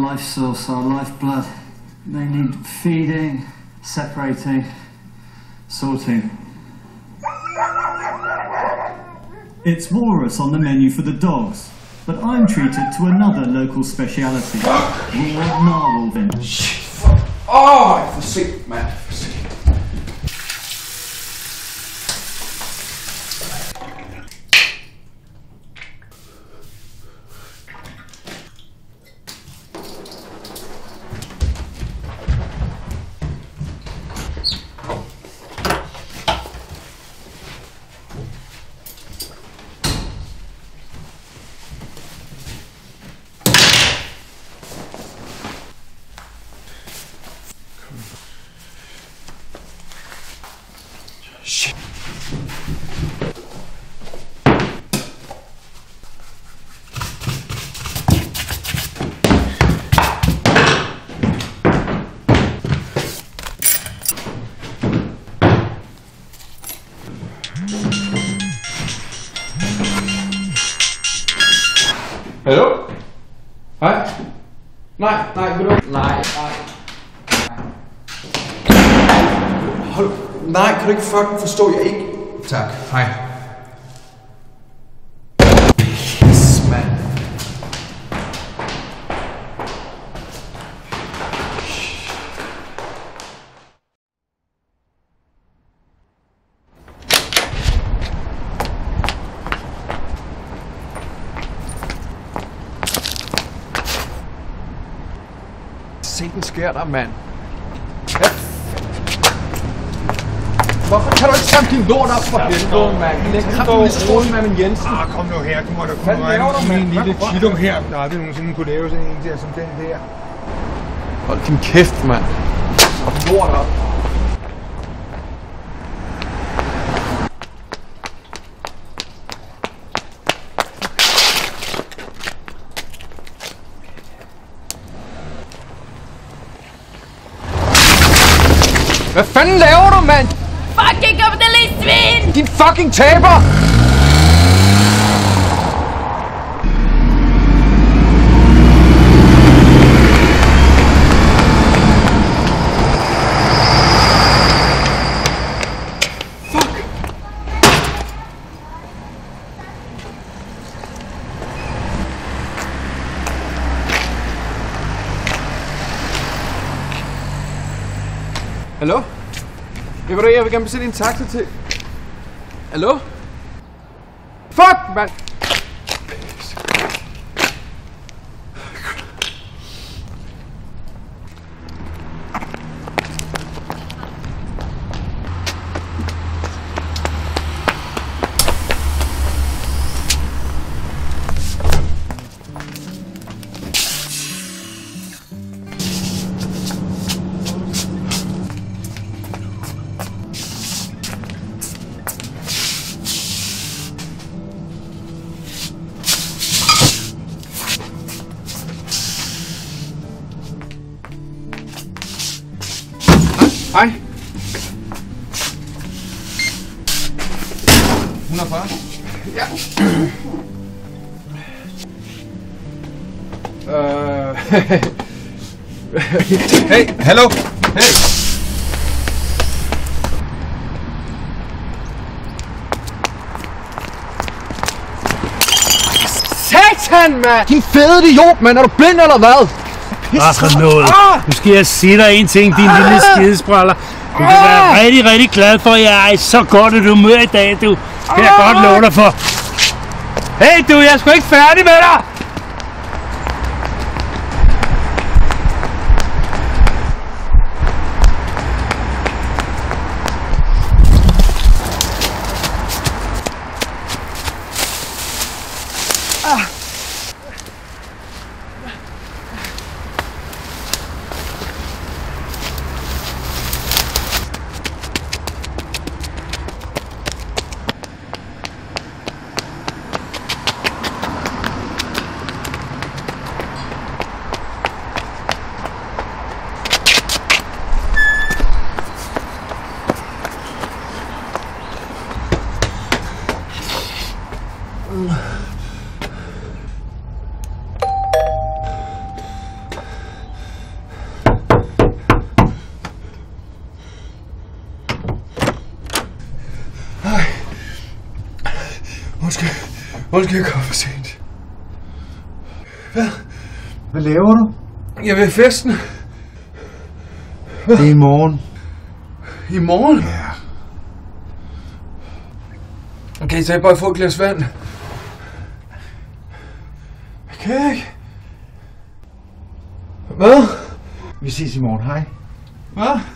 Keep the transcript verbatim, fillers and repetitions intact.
life source, our lifeblood. They need feeding, separating, sorting. It's walrus on the menu for the dogs, but I'm treated to another local speciality. Raw narwhal. Shit, fuck. Åh, for sent, mand. For sent. Shit. Hallo? Hej? Nej, nej, vil du? Nej, nej. Hold. Nej, kan du ikke fucking forstå, jeg ikke? Tak, hej. Pis, mand. Se, den sker der, mand. Ja. Hvorfor kan du ikke samle din lort op for helvede, mand? Læg kraften i strålen med min Jensen. Ah, kom nu her. Du må da kunne regne en lille chittum her, der aldrig nogensinde kunne lave sådan en der som den der. Hold din kæft, mand. Og lort op. Hvad fanden laver du, mand? Fucking kapitalistsvin! Din fucking taber! Fuck! Hallo? Jeg vil, jeg vil gerne bestille en taxa til... Hallo? Fuck, mand! Hej. et hundrede og fyrre? Ja. Øh... Hey, hallo. Hey. Satan, mand! Din fede idiot, mand! Er du blind eller hvad? Hvad for noget? Nu skal jeg sige dig en ting, din lille skidespraller. Du kan være rigtig, rigtig glad for, at jeg er i så godt et humør i dag, du. Det kan jeg godt love dig for. Hey du, jeg er sgu ikke færdig med dig! Undskyld. Undskyld, jeg kom for sent. Hvad? Hvad laver du? Jeg vil have festen. Det er i morgen. I morgen? Ja. Okay, så jeg bare få et glas vand. Okay. Hvad? Vi ses i morgen, hej. Hvad?